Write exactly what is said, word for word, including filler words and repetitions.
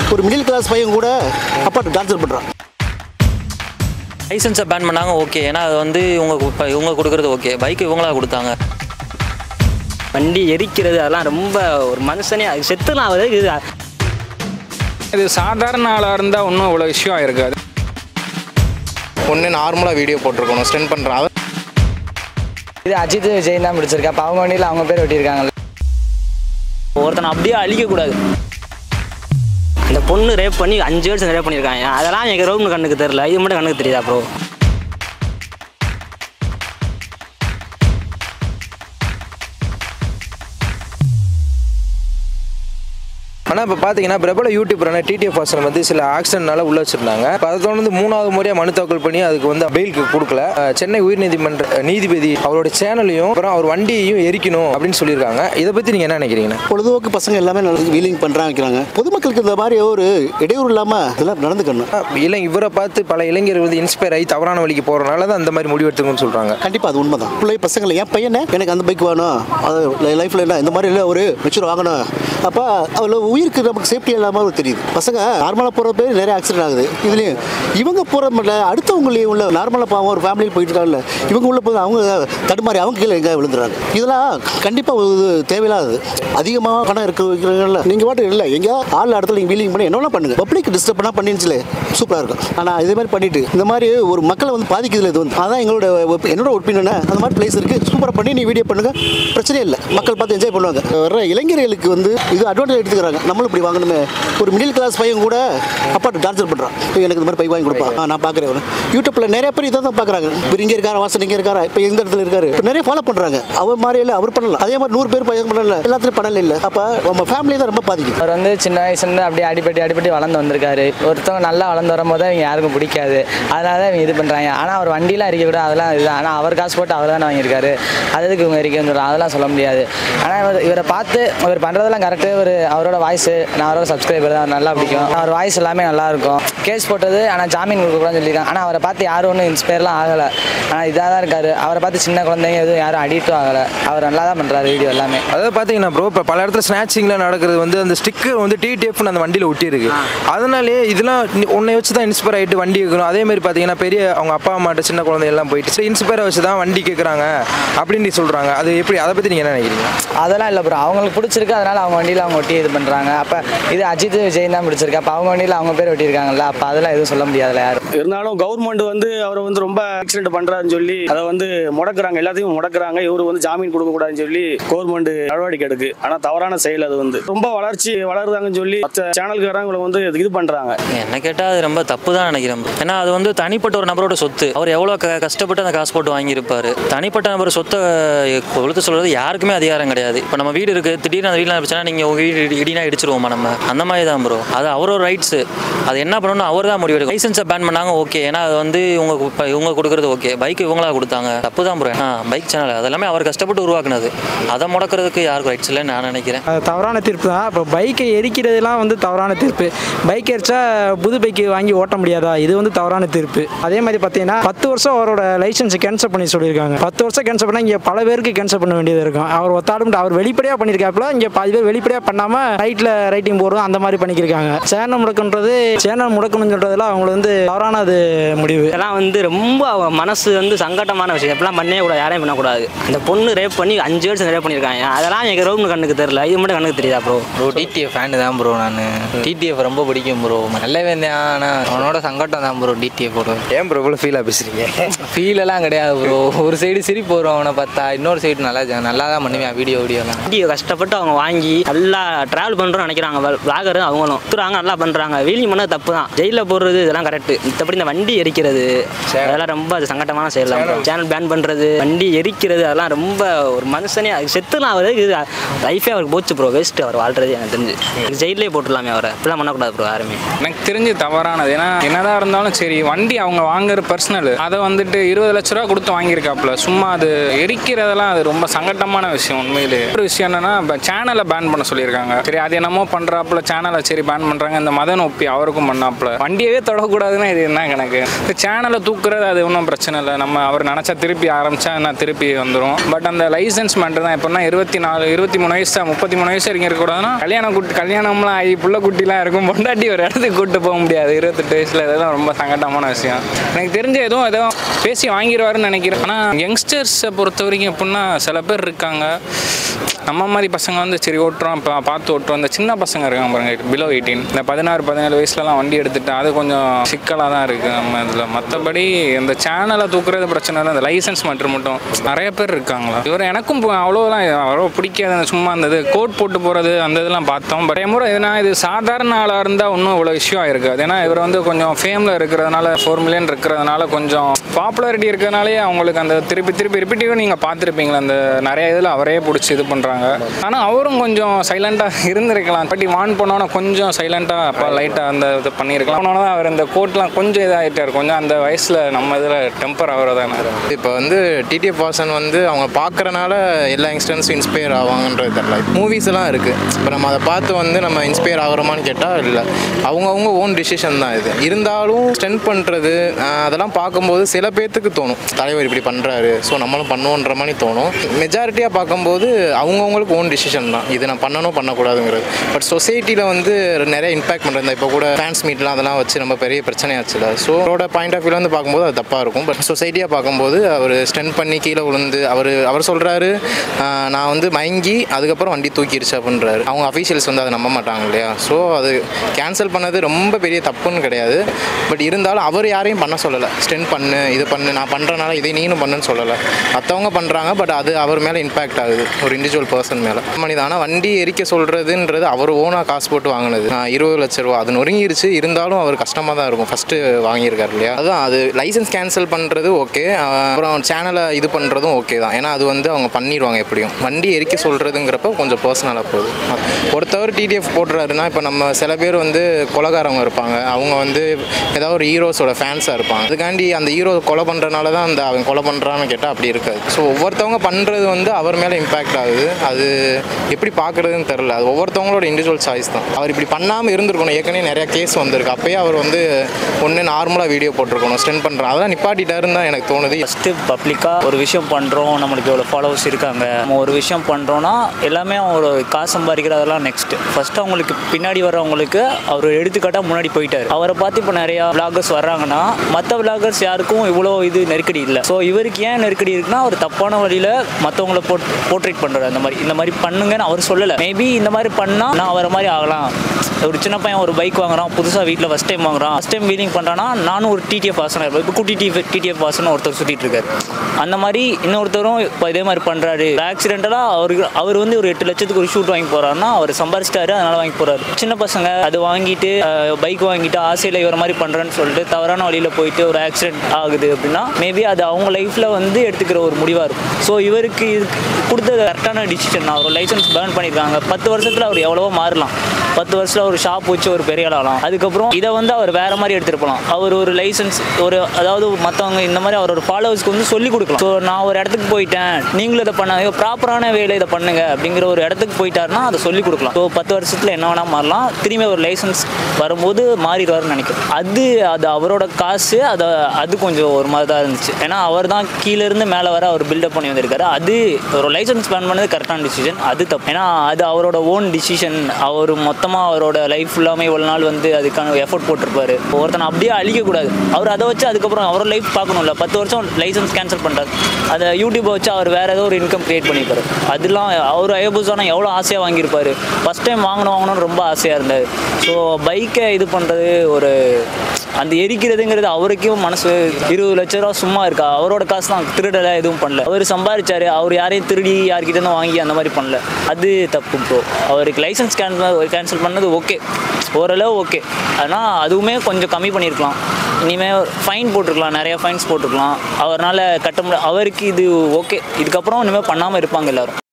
ஒரு middle class பையன் கூட அப்பா டார்ச்சர் பண்ணுறான். லைசன்ஸை பேன் பண்ணாங்க ஓகே, ஏன்னா அது வந்து இவங்க இவங்க கொடுக்குறது ஓகே, பைக் இவங்களா கொடுத்தாங்க. வண்டி எரிக்கிறது அதெல்லாம் ரொம்ப ஒரு மனுஷனே செத்துலாம் ஆகுது. இது இது சாதாரண ஆளாக இருந்தால் ஒன்றும் இவ்வளோ இஷ்யூ ஆகிருக்காது. ஒன்று நார்மலாக வீடியோ போட்டிருக்கணும் ஸ்டெண்ட் பண்ணுறாங்க. இது அஜித் விஜய் தான் பிடிச்சிருக்கா. அப்போ அவங்க வண்டியில் அவங்க பேர் வெட்டியிருக்காங்கல்ல. ஒருத்தனை அப்படியே அழிக்கக்கூடாது. இந்த பொண்ணு ரேப் பண்ணி அஞ்சு வருஷம் ரேப் பண்ணியிருக்காங்க. அதெல்லாம் எங்கள் ரவுண்ட் கண்ணுக்கு தெரியல, இது மட்டும் கண்ணுக்கு தெரியுதா ப்ரோ? ஆனால் இப்போ பார்த்தீங்கன்னா பிரபல யூடியூபரான டிடிஎஃப் வாசன் வந்து சில ஆக்சிடென்ட்னால உள்ள வச்சிருந்தாங்க. அதை தொடர்ந்து மூணாவது முறையாக மனு தாக்கல் பண்ணி அதுக்கு வந்து பெயிலுக்கு கொடுக்கல. சென்னை உயர்நீதிமன்ற நீதிபதி அவரோட சேனலையும் அப்புறம் அவர் வண்டியையும் எரிக்கணும் அப்படின்னு சொல்லியிருக்காங்க. இதை பற்றி நீங்கள் என்ன நினைக்கிறீங்க? பொழுதுபோக்கு பசங்க எல்லாமே வீலிங் பண்ணுறாங்க வைக்கிறாங்க. பொதுமக்களுக்கு இந்த மாதிரி ஒரு இடையூறு இல்லாமல் இதெல்லாம் நடந்துக்கணும். இல்லை, இவரை பார்த்து பல இளைஞர்கள் வந்து இன்ஸ்பயர் ஆகி தவறான வழிக்கு போகிறனால தான் அந்த மாதிரி முடிவு எடுத்துக்கணும்னு சொல்கிறாங்க. கண்டிப்பாக அது உண்மை தான். பிள்ளை பசங்களை என் பையனை எனக்கு அந்த பைக் வேணும், அது லைஃப்பில் என்ன இந்த மாதிரி இல்லை ஒரு மெச்சூர் வாங்கணும். அப்போ அவ்வளோ உயிருக்கு நமக்கு சேஃப்டி இல்லாமல் தெரியுது. பசங்க நார்மலாக போகிற பேர் நிறைய ஆக்சிடென்ட் ஆகுது. இதுலேயும் இவங்க போகிற முடியல, அடுத்தவங்களையும் உள்ள நார்மலாக பாவம் ஒரு ஃபேமிலியில் போயிட்டு இருக்காங்கல்ல, இவங்க உள்ள போய் அவங்க தடுமாறி அவங்க கீழே எங்கே விழுந்துறாங்க. இதெல்லாம் கண்டிப்பாக இது தேவையில்லாது. அதிகமாக பணம் இருக்க வைக்கிறீங்கல்ல, நீங்கள் பாட்டு இல்லை எங்கேயா ஆள் இடத்துல நீங்கள் வீலிங் பண்ணி என்னெல்லாம் பண்ணுங்கள். பப்ளிக் டிஸ்டர்ப் பண்ணால் பண்ணிடுச்சுலே சூப்பராக இருக்கும். ஆனால் இதே மாதிரி பண்ணிட்டு இந்த மாதிரி ஒரு மக்களை வந்து பாதிக்குதுல இது வந்து அதான் எங்களோட என்னோட ஒப்பீனியன். அந்த மாதிரி பிளேஸ் இருக்குது, சூப்பராக பண்ணி நீ வீடியோ பண்ணுங்கள், பிரச்சனையே இல்லை. மக்கள் பார்த்து என்ஜாய் பண்ணுவாங்க. வர இளைஞர்களுக்கு வந்து இது அட்வான்டேஜ் எடுத்துக்கிறாங்க. நம்மளும் இப்படி வாங்கணுமே. ஒரு மிடில் கிளாஸ் பையன் கூட அப்பா டார்ச்சர் பண்ணுறான். எனக்கு இந்த மாதிரி பைக் வாங்கி கொடுப்பான். நான் பார்க்குறேன் யூடியூப்ல நிறைய பேர் இதை தான் பார்க்குறாங்க. இப்போ இங்கே இருக்காரு, வாசன் இங்கே இருக்காரா, இப்போ எந்த இடத்துல இருக்காரு, இப்போ நிறைய ஃபாலோ பண்ணுறாங்க. அவர் மாதிரி இல்லை, அவர் பண்ணலாம். அதே மாதிரி நூறு பேர் பையன் பண்ணல, எல்லாத்துலையும் பண்ணல இல்லை. அப்போ நம்ம ஃபேமிலி தான் ரொம்ப பாதிக்கும். அவர் வந்து சின்ன வயசுலேருந்து அப்படியே அடிப்பட்டி அடிப்பட்டி வளர்ந்து வந்திருக்காரு. ஒருத்தவங்க நல்லா வளர்ந்து வரும்போது இவங்க யாருக்கும் பிடிக்காது. அதனால தான் இவங்க இது பண்ணுறாங்க. ஆனால் அவர் வண்டியெலாம் அடிக்க கூட அதெல்லாம் இதுதான். ஆனால் அவர் காசு போட்டு அவர் தானே வாங்கியிருக்காரு. அதுக்கு இவங்க அடிக்க வந்துடுறோம், அதெல்லாம் சொல்ல முடியாது. ஆனால் இவர் இவரை பார்த்து அவர் பண்ணுறதெல்லாம் கரெக்டு. ஒரு அவரோட வாய்ஸு நான் அவரோட சப்ஸ்கிரைபர் தான், நல்லா பிடிக்கும். அவர் வாய்ஸ் எல்லாமே நல்லா இருக்கும். கேஸ் போட்டது ஆனால் ஜாமீன் கொடுக்கக்கூடாதுன்னு சொல்லியிருக்காங்க. ஆனால் அவரை பார்த்து யாரும் ஒன்றும் இன்ஸ்பயர்லாம் ஆகலை. ஆனால் இதாக தான் இருக்காரு. அவரை பார்த்து சின்ன குழந்தைங்க எதுவும் யாரும் அடிக்ட்டும் ஆகலை. அவர் நல்லா தான் பண்ணுறாரு வீடியோ எல்லாமே. அதாவது பார்த்தீங்கன்னா ப்ரோ, இப்போ பல இடத்துல ஸ்நாச்சிங்கில் நடக்கிறது வந்து அந்த ஸ்டிக்கர் வந்து டிடிஎஃப்னு அந்த வண்டியில் ஒட்டியிருக்கு. அதனாலே இதெல்லாம் உன்னை வச்சு தான் இன்ஸ்பயர் ஆகிட்டு வண்டி வைக்கணும். அதே மாதிரி பார்த்தீங்கன்னா பெரிய அவங்க அப்பா அம்மாட்ட சின்ன குழந்தை எல்லாம் போயிட்டு இன்ஸ்பயரை வச்சு தான் வண்டி கேட்குறாங்க அப்படின்னு சொல்கிறாங்க. அது எப்படி, அதை பற்றி நீங்கள் என்ன நினைக்கிறீங்க? அதெல்லாம் இல்லை ப்ரோ, அவங்களுக்கு பிடிச்சிருக்கு, அதனால் அவங்க வண்டியில் அவங்க ஒட்டி இது பண்ணுறாங்க. அப்போ இது அஜித் விஜய் தான் பிடிச்சிருக்கு. அப்போ அவங்க வண்டியில் அவங்க பேர் வெட்டியிருக்காங்கல்ல, அப்போ அதெல்லாம் எதுவும் சொல்ல முடியாதுல்ல யாரும். இருந்தாலும் கவர்மெண்ட் வந்து அவரை வந்து ரொம்ப ஆக்சிடென்ட் பண்ணுறாருன்னு சொல்லி அதை வந்து முடக்குறாங்க, எல்லாத்தையும் முடக்குறாங்க. இவரு வந்து ஜாமீன் கொடுக்கக்கூடாதுன்னு சொல்லி கவர்மெண்ட் நடவடிக்கை எடுக்கு. ஆனால் தவறான செயல். அது வந்து ரொம்ப வளர்ச்சி வளருதாங்கன்னு சொல்லி மற்ற சேனல்காரங்களை வந்து இது பண்ணுறாங்க. என்ன கேட்டால் அது ரொம்ப தப்பு தான் நினைக்கிறேன். ஏன்னா அது வந்து தனிப்பட்ட ஒரு நபரோட சொத்து. அவர் எவ்வளோ கஷ்டப்பட்டு அந்த காசு போட்டு வாங்கியிருப்பாரு. தனிப்பட்ட நபர் சொத்தை கொளுத்து சொல்றது யாருக்குமே அதிகாரம் கிடையாது. இப்போ நம்ம வீடு இருக்குது, திடீர்னு அந்த வீட்டில் பிரச்சனை நீங்கள் உங்கள் வீடு இடினா இடிச்சிருவோமா நம்ம? அந்த மாதிரி தான் ப்ரோ. அது அவரோட ரைட்ஸு. அது என்ன பண்ணணும்னு அவர் தான் முடிவெடுக்கும். லைசன்ஸை பேன் பண்ணாங்க ஓகே, ஏன்னா அது வந்து இவங்க இவங்க கொடுக்குறது ஓகே, பைக் இவங்களா கொடுத்தாங்க, தப்பு தான் ப்ரோ. ஆ பைக் சேனல் அதெல்லாமே அவர் கஷ்டப்பட்டு உருவாக்குனது. அதை முடக்கிறதுக்கு யாருக்கும் ரைட்ஸ் இல்லைன்னு நான் நினைக்கிறேன். அது தவறான தீர்ப்பு தான். இப்போ பைக்கை எரிக்கிறதுலாம் வந்து தவறான தீர்ப்பு. பைக் எரிச்சா புது பைக்கு வாங்கி ஓட்ட முடியாதா, இது வந்து தவறான தீர்ப்பு. அதே மாதிரி பார்த்தீங்கன்னா பத்து வருஷம் அவரோட லைசன்ஸை கேன்சல் பண்ணி சொல்லியிருக்காங்க. பத்து வருஷம் கேன்சல் பண்ணால் இங்கே பல பேருக்கு கேன்சல் பண்ண வேண்டியது இருக்கும். அவர் ஒத்தாடும் அவர் வெளிப்படையாக பண்ணியிருக்காப்புல, இங்கே பாதி பேர் வெளிப்படையாக பண்ணாமல் ரைட்டில் ரைட்டிங் போடுறோம் அந்த மாதிரி பண்ணிக்கிருக்காங்க. சேனல் முடக்குன்றது சேனல் முடக்கணும்னு சொல்கிறதுல அவங்களுக்கு வந்து தவறான அது முடிவு. இதெல்லாம் வந்து ரொம்ப மனசு வந்து சங்கட்டமான விஷயம். எப்படிலாம் பண்ணவே கூடாது, யாரையும் பண்ணக்கூடாது. இந்த பொண்ணு ரேப் பண்ணி அஞ்சு வருஷம் ரேப் பண்ணியிருக்காங்க. அதெல்லாம் எங்கள் ரவுண்ட் கண்ணுக்கு தெரியல, இது மட்டும் கண்ணுக்கு தெரியுதா ப்ரோ? ப்ரோ டிடிஎஃப் ஃபேனு தான் ப்ரோ. நான் டிடிஎஃப் ரொம்ப பிடிக்கும் ப்ரோ. நல்லவே இருந்தேன். ஆனால் அவனோட சங்கட்டம் தான் ப்ரோ டிடிஎஃப் போடுவோம். ஏன் ப்ரோ இவ்வளோ ஃபீலாக பேசுகிறீங்க? ஃபீலெல்லாம் கிடையாது ப்ரோ. ஒரு சைடு சிரிப்பு வரும் அவனை பார்த்தா, இன்னொரு சைடு நல்லா நல்லா தான் பண்ணுவேன் வீடியோ வீடியோலாம். வீடியோ கஷ்டப்பட்டு அவங்க வாங்கி நல்லா ட்ராவல் பண்ணுறோன்னு நினைக்கிறாங்க. விளாகர் அவங்களும் துறாங்க, நல்லா பண்ணுறாங்க. வீலிங் பண்ணது தப்பு தான். ஜெயிலில் போடுறது இதெல்லாம் கரெக்ட். மற்றபடி இந்த வண்டி எரிக்கிறது அதெல்லாம் ரொம்ப அது சங்கட்டமான செயல். சேனல் பேன் பண்ணுறது, வண்டி எரிக்கிறது அதெல்லாம் ரொம்ப ஒரு மனுஷனே செத்துலாம் ஆகுது. இது லைஃபே அவருக்கு போச்சு ப்ரோ, வேஸ்ட் அவர் வாழ்றது. எனக்கு தெரிஞ்சு ஜெயிலே போட்டுடலாமே அவரை. இப்படிலாம் பண்ணக்கூடாது ப்ரோ யாருமே. எனக்கு தெரிஞ்சு தவறானது. ஏன்னா என்னதான் இருந்தாலும் சரி, வண்டி அவங்க வாங்குற பர்சனல், அதை வந்துட்டு இருபது லட்ச ரூபா கொடுத்து வாங்கியிருக்காப்புல. சும்மா அது எரிக்கிறதெல்லாம் அது ரொம்ப சங்கட்டமான விஷயம். உண்மையிலே ஒரு விஷயம் என்னன்னா, இப்போ சேனலை பேன் பண்ண சொல்லியிருக்காங்க. சரி, அது என்னமோ பண்ணுறாப்புல சேனலை சரி பேன் பண்ணுறாங்க. இந்த மதன் ஒப்பி அவருக்கும் பண்ணாப்புல வண்டியவே தொடக்கூடாதுன்னா இது என்ன கணக்கு? இந்த சேனலை தூக்குறது அது ஒன்றும் பிரச்சனை இல்லை, நம்ம அவர் நினச்சா திருப்பி ஆரம்பித்தா நான் திருப்பி வந்துடும். பட் அந்த லைசன்ஸ் மட்டும் தான் எப்படின்னா இருபத்தி நாலு இருபத்தி மூணு வயசு முப்பத்தி மூணு வயசு வரைக்கும் இருக்கக்கூடாதுன்னா கல்யாணம் குட்டி கல்யாணம்லாம் ஆகி புள்ள குட்டிலாம் இருக்கும், பொண்டாட்டி ஒரு இடத்துக்கு கூப்பிட்டு போக முடியாது இருபத்தெட்டு வயசில். இதெல்லாம் ரொம்ப சங்கடமான விஷயம். எனக்கு தெரிஞ்ச எதுவும் எதுவும் பேசி வாங்கிடுவாருன்னு நினைக்கிறேன். ஆனால் யங்ஸ்டர்ஸை பொறுத்த வரைக்கும் எப்படின்னா சில பேர் இருக்காங்க, நம்ம மாதிரி பசங்க வந்து சரி ஓட்டுறோம் இப்போ பார்த்து ஓட்டுறோம். இந்த சின்ன பசங்க இருக்காங்க பாருங்க, பிலோ எயிட்டீன், இந்த பதினாறு பதினேழு வயசுலலாம் வண்டி எடுத்துட்டு அது கொஞ்சம் சிக்கலாக தான் இருக்குது நம்ம இதில். மற்றபடி இந்த சேனலை தூக்குறது பிரச்சனை இல்லை, இந்த லைசன்ஸ் மட்டும் மட்டும் நிறைய பேர் இருக்காங்களா. இவர் எனக்கும் அவ்வளோலாம் அவ்வளோ பிடிக்காது. அந்த சும்மா அந்த இது கோட் போட்டு போகிறது அந்த இதெல்லாம் பார்த்தோம். பட் முறை எதுனா இது சாதாரண ஆளாக இருந்தால் ஒன்றும் இவ்வளோ இஷ்யூ ஆயிருக்காது. ஏன்னா இவர் வந்து கொஞ்சம் ஃபேமில் இருக்கிறதுனால ஃபோர் மில்லியன் இருக்கிறதுனால கொஞ்சம் பாப்புலாரிட்டி இருக்கிறதுனாலே அவங்களுக்கு அந்த திருப்பி திருப்பி ரிப்பீட்டிவாக நீங்கள் பார்த்துருப்பீங்களா அந்த நிறைய இதில் அவரே பிடிச்சி இது பண்ணுறாங்க. ஆனால் அவரும் கொஞ்சம் சைலண்டாக இருந்திருக்கலாம். பட் வான் பண்ணோன்னா கொஞ்சம் சைலண்டாக அப்போ லைட்டாக அந்த இது பண்ணியிருக்கலாம். போனோன்னா தான் அவர் இந்த கோட்லாம் கொஞ்சம் இதாகிட்டார். கொஞ்சம் அந்த வயசில் நம்ம இதில் டெம்பர் ஆகிறதானே. இப்போ வந்து டிடிஎஃப் வாசன் வந்து அவங்க பார்க்குறனால எல்லா யங்ஸ்டர்ஸும் இன்ஸ்பயர் ஆவாங்கன்றது தெரியல. மூவிஸ் எல்லாம் இருக்குது, இப்போ நம்ம அதை பார்த்து வந்து நம்ம இன்ஸ்பயர் ஆகிறோமான்னு கேட்டால் இல்லை, அவங்கவுங்க ஓன் டிசிஷன் தான் இது. இருந்தாலும் ஸ்ட்ரென்த் பண்ணுறது அதெல்லாம் பார்க்கும்போது சில பேர்த்துக்கு தோணும் தலைவர் இப்படி பண்ணுறாரு ஸோ நம்மளும் பண்ணுவோன்ற மாதிரி தோணும். மெஜாரிட்டியாக பார்க்கும்போது அவங்கவுங்களுக்கு ஓன் டிசிஷன் தான், இது நான் பண்ணணும் பண்ணக்கூடாதுங்கிறது. பட் சொசைட்டியில் வந்து நிறைய இம்பாக்ட் பண்ணுறது. இப்போ கூட ஃபேன்ஸ் மீட்லாம் அதெல்லாம் வச்சு நம்ம பெரிய பிரச்சனையாச்சுல. ஸோ அவரோட பாயிண்ட் ஆஃப் வியூவில் வந்து பார்க்கும்போது அது தப்பாக இருக்கும். பட் சொசைட்டியாக பார்க்கும்போது அவர் ஸ்ட்ரென்த் பண்ணி கீழே விழுந்து அவர் அவர் சொல்கிறாரு நான் வந்து மயங்கி அதுக்கப்புறம் வண்டி தூக்கிடுச்சு அப்படின்றாரு. அவங்க அஃபீஷியல்ஸ் வந்து அதை நம்ப மாட்டாங்க இல்லையா. ஸோ அது கேன்சல் பண்ணது ரொம்ப பெரிய தப்புன்னு கிடையாது. பட் இருந்தாலும் அவர் யாரையும் பண்ண சொல்லலை, ஸ்ட்ரென்த் பண்ணு இது பண்ணு நான் பண்ணுறனால இதை நீனும் பண்ணுன்னு சொல்லலை. மற்றவங்க பண்ணுறாங்க, பட் அது அவர் மேலே இம்பாக்ட் ஆகுது, ஒரு இண்டிவிஜுவல் பர்சன் மேலே. மனித ஆனால் வண்டி எரிக்க சொல்கிறதுன்றது அவர் ஓனாக காசு போட்டு வாங்கினது இருபது லட்ச ரூபா, அது நொறுங்கிருச்சு. இருந்தாலும் அவர் கஷ்டமாக தான் இருக்கும், ஃபஸ்ட்டு வாங்கியிருக்காரு இல்லையா. அதுதான் அது லைசன்ஸ் கேன்சல் பண்ணுறது ஓகே, அப்புறம் சேனலை இது பண்ணுறதும் ஓகே தான். ஏன்னா அது வந்து அவங்க பண்ணிடுவாங்க எப்படியும். வண்டி எரிக்க சொல்கிறதுங்கிறப்ப கொஞ்சம் பர்சனலாக போகுது. ஒருத்தவர் டிடிஎஃப் போடுறாருன்னா இப்போ நம்ம சில பேர் வந்து கொலைகாரவங்க இருப்பாங்க, அவங்க வந்து ஏதாவது ஒரு ஹீரோஸோட ஃபேன்ஸாக இருப்பாங்க. அதுக்காண்டி அந்த ஹீரோ கொலை பண்ணுறனால தான் அந்த அவன் கொலை பண்ணுறான்னு கேட்டால் அப்படி இருக்காது. ஸோ ஒவ்வொருத்தவங்க பண்ணுறது வந்து அவர் மேலே இம்பாக்ட் ஆகுது. அது எப்படி பார்க்குறதுன்னு தெரில, அது ஒவ்வொருத்தவங்களோட இண்டிவிஜுவல் சாய்ஸ் தான். அவர் இப்படி பண்ணாமல் இருந்திருக்கணும். ஏற்கனவே நிறையா கேஸ் வந்திருக்கு, அப்போயே அவர் வந்து ஒன்று நார்மலாக வீடியோ போட்டிருக்கணும், ஸ்டெண்ட் பண்ணுறான் அதெல்லாம் நிப்பாட்டிட்டாருன்னு தான் எனக்கு தோணுது. ஃபஸ்ட்டு பப்ளிக்காக ஒரு விஷயம் பண்ணுறோம், நம்மளுக்கு எவ்வளோ ஃபாலோவர்ஸ் இருக்காங்க, நம்ம ஒரு விஷயம் பண்ணுறோன்னா எல்லாமே ஒரு காசு சம்பாதிக்கிறதெல்லாம் நெக்ஸ்ட்டு. ஃபஸ்ட்டு அவங்களுக்கு பின்னாடி வர்றவங்களுக்கு அவர் எடுத்துக்காட்டாக முன்னாடி போயிட்டார். அவரை பார்த்து இப்போ நிறையா விளாகர்ஸ் வர்றாங்கன்னா மற்ற விளாகர்ஸ் யாருக்கும் இவ்வளோ இது நெருக்கடி இல்லை. ஸோ இவருக்கு ஏன் நெருக்கடி இருக்குன்னா அவர் தப்பான வழியில் மற்றவங்கள போட் போர்ட்ரேட் பண்ணுறாரு. அந்த மாதிரி இந்த மாதிரி பண்ணுங்கன்னு அவர் சொல்லலை. மேபி இந்த மாதிரி பண்ணால் நான் அவரை மாதிரி ஆகலாம். ஒரு சின்ன பையன் ஒரு பைக் வாங்குறான், புதுசாக வீட்டில் ஃபஸ்ட் டைம் வாங்குறான், ஃபஸ்ட் டைம் வீலிங் பண்ணுறான்னா நானும் ஒரு டிடிஎஃப் வாசனாக இருப்பேன். இப்போ குட்டி டி டிடிஎஃப் வாசன் ஒருத்தர் சுற்றிட்டு இருக்காரு. அந்த மாதிரி இன்னொருத்தரும் இப்போ இதே மாதிரி பண்ணுறாரு. ஆக்சிடென்டலாக அவருக்கு அவர் வந்து ஒரு எட்டு லட்சத்துக்கு ஒரு ஷூட் வாங்கி போகிறாருன்னா அவர் சம்பாரிச்சிட்டாரு, அதனால் வாங்கி போகிறாரு. சின்ன பசங்க அது வாங்கிட்டு பைக் வாங்கிட்டு ஆசையில் இவர மாதிரி பண்ணுறேன்னு சொல்லிட்டு தவறான வழியில் போயிட்டு ஒரு ஆக்சிடென்ட் ஆகுது அப்படின்னா மேபி அது அவங்க லைஃப்பில் வந்து எடுத்துக்கிற ஒரு முடிவாக இருக்கும். ஸோ இவருக்கு இது கொடுத்த கரெக்டான டிசிஷன். அவர் லைசன்ஸ் பேர்ன் பண்ணியிருக்காங்க. பத்து வருஷத்தில் அவர் எவ்வளவோ மாறலாம். பத்து வருஷத்தில் ஒரு ஷாப் வச்சு ஒரு பெரிய ஆளாகலாம். அதுக்கப்புறம் இதை வந்து அவர் வேறு மாதிரி எடுத்துகிட்டு போகலாம். அவர் ஒரு லைசன்ஸ் ஒரு அதாவது மற்றவங்க இந்த மாதிரி அவர் ஒரு ஃபாலோவர்ஸ்க்கு வந்து சொல்லிக் கொடுக்கலாம். ஸோ நான் ஒரு இடத்துக்கு போயிட்டேன், நீங்களும் இதை பண்ணாங்க, ப்ராப்பரான வேலை இதை பண்ணுங்க அப்படிங்கிற ஒரு இடத்துக்கு போயிட்டாருன்னா அதை சொல்லிக் கொடுக்கலாம். ஸோ பத்து வருஷத்தில் என்ன வேணால் மாறலாம். திரும்பி ஒரு லைசன்ஸ் வரும்போது மாறிடுவார்னு நினைக்கிறேன். அது அது அவரோட காசு. அதை அது கொஞ்சம் ஒரு மாதிரி தான் இருந்துச்சு. ஏன்னா அவர் தான் கீழேருந்து மேலே வர அவர் பில்டப் பண்ணி வந்திருக்காரு. அது ஒரு லைசன்ஸ் பேன் பண்ணது கரெக்டான டிசிஷன், அது தப்பு. ஏன்னா அது அவரோட ஓன் டிசிஷன். அவர் மொத்தமாக அவரோட லைஃப் ஃபுல்லாமே இவ்வளோ நாள் வந்து அதுக்கான எஃபோர்ட் போட்டிருப்பாரு. ஒருத்தனை அப்படியே அழிக்கக்கூடாது. அவர் அதை வச்சு அதுக்கப்புறம் அவரோட லைஃப் பார்க்கணும்ல. பத்து வருஷம் லைசன்ஸ் கேன்சல் பண்ணுறாரு, அதை யூடியூப்பை வச்சு அவர் வேறு ஏதோ ஒரு இன்கம் க்ரியேட் பண்ணியிருப்பாரு. அதெல்லாம் அவர் ஹயாபுசானா எவ்வளோ ஆசையாக வாங்கியிருப்பார். ஃபஸ்ட் டைம் வாங்கணும் வாங்கணும்னு ரொம்ப ஆசையாக இருந்தார். ஸோ பைக்கை இது பண்ணுறது ஒரு அந்த எரிக்கிறதுங்கிறது அவருக்கும் மனசு. இருபது லட்ச ரூபா சும்மா இருக்கா, அவரோட காசு தான், திருடலை எதுவும் பண்ணல. அவர் சம்பாதிச்சாரு, அவர் யாரையும் திருடி யார்கிட்ட இருந்தும் வாங்கி அந்த மாதிரி பண்ணல. அது தப்பு. ப்ரோ அவருக்கு லைசன்ஸ் கேன்சல் கேன்சல் பண்ணது ஓகே, ஓரளவு ஓகே. ஆனால் அதுவுமே கொஞ்சம் கம்மி பண்ணியிருக்கலாம். இனிமேல் ஃபைன் போட்டிருக்கலாம், நிறையா ஃபைன்ஸ் போட்டிருக்கலாம். அவரால் கட்ட முடியாது. அவருக்கு இது ஓகே. இதுக்கப்புறம் இனிமேல் பண்ணாமல் இருப்பாங்க எல்லோரும்.